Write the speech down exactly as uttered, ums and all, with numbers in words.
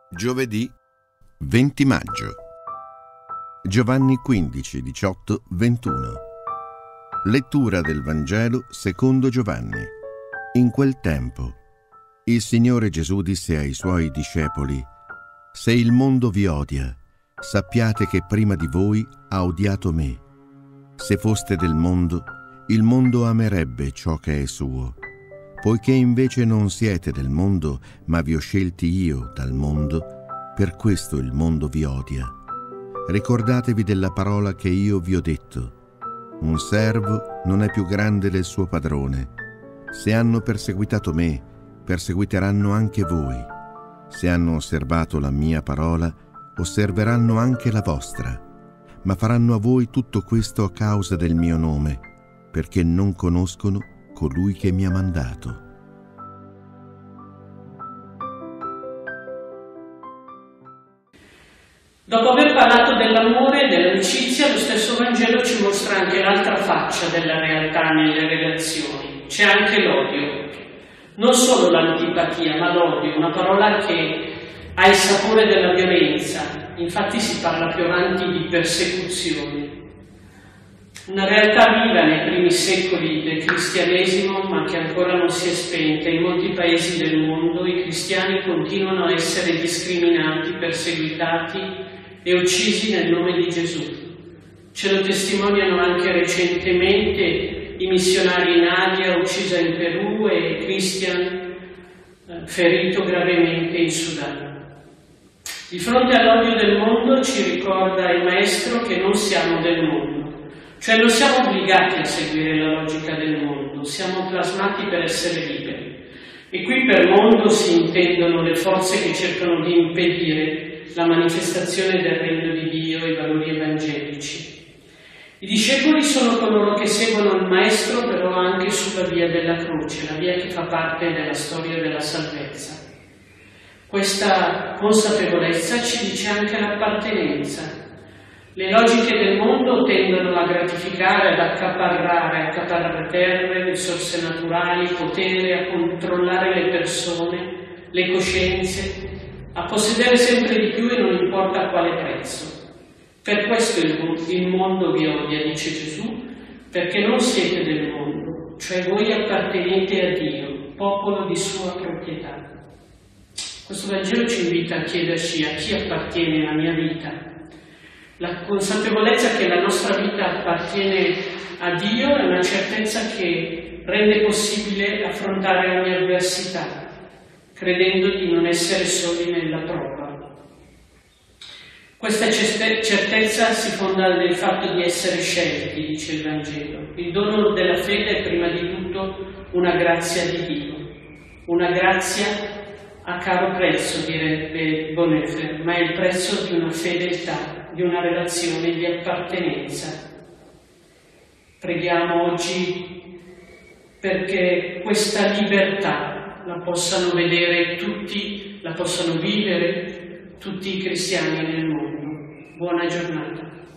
Giovedì venti maggio. Giovanni quindici, diciotto, ventuno. Lettura del Vangelo secondo Giovanni. In quel tempo, il Signore Gesù disse ai Suoi discepoli: «Se il mondo vi odia, sappiate che prima di voi ha odiato me. Se foste del mondo, il mondo amerebbe ciò che è suo. Poiché invece non siete del mondo, ma vi ho scelti io dal mondo, per questo il mondo vi odia. Ricordatevi della parola che io vi ho detto: un servo non è più grande del suo padrone. Se hanno perseguitato me, perseguiteranno anche voi. Se hanno osservato la mia parola, osserveranno anche la vostra. Ma faranno a voi tutto questo a causa del mio nome, perché non conoscono colui che mi ha mandato». Dopo aver parlato dell'amore e dell'amicizia, lo stesso Vangelo ci mostra anche l'altra faccia della realtà nelle relazioni. C'è anche l'odio. Non solo l'antipatia, ma l'odio, una parola che ha il sapore della violenza. Infatti si parla più avanti di persecuzione. Una realtà viva nei primi secoli del cristianesimo, ma che ancora non si è spenta. In molti paesi del mondo i cristiani continuano a essere discriminati, perseguitati e uccisi nel nome di Gesù. Ce lo testimoniano anche recentemente i missionari Nadia, uccisa in Perù, e Christian, ferito gravemente in Sudan. Di fronte all'odio del mondo ci ricorda il Maestro che non siamo del mondo. Cioè non siamo obbligati a seguire la logica del mondo, siamo plasmati per essere liberi. E qui per mondo si intendono le forze che cercano di impedire la manifestazione del regno di Dio e i valori evangelici. I discepoli sono coloro che seguono il Maestro, però anche sulla via della croce, la via che fa parte della storia della salvezza. Questa consapevolezza ci dice anche l'appartenenza. Le logiche del mondo tendono a gratificare, ad accaparrare, a accaparrare terre, risorse naturali, potere, a controllare le persone, le coscienze, a possedere sempre di più e non importa a quale prezzo. Per questo il, il mondo vi odia, dice Gesù, perché non siete del mondo, cioè voi appartenete a Dio, popolo di sua proprietà. Questo Vangelo ci invita a chiederci: a chi appartiene la mia vita? La consapevolezza che la nostra vita appartiene a Dio è una certezza che rende possibile affrontare ogni avversità, credendo di non essere soli nella prova. Questa certezza si fonda nel fatto di essere scelti, dice il Vangelo. Il dono della fede è prima di tutto una grazia di Dio, una grazia a caro prezzo, direbbe Bonhoeffer, ma è il prezzo di una fedeltà, di una relazione di appartenenza. Preghiamo oggi perché questa libertà la possano vedere tutti, la possano vivere tutti i cristiani nel mondo. Buona giornata.